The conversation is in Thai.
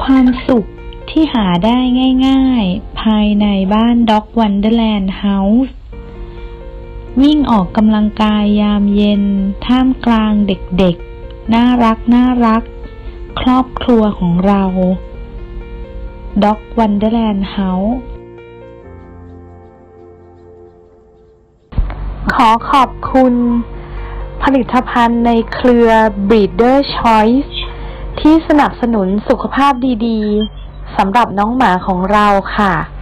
ความสุขที่หาได้ง่ายๆภายในบ้าน Dog Wonderland House วิ่งออกกำลังกายยามเย็นท่ามกลางเด็กๆน่ารักครอบครัวของเรา Dog Wonderland House ขอขอบคุณผลิตภัณฑ์ในเครือ Breeder Choice ที่สนับสนุนสุขภาพดีๆสำหรับน้องหมาของเราค่ะ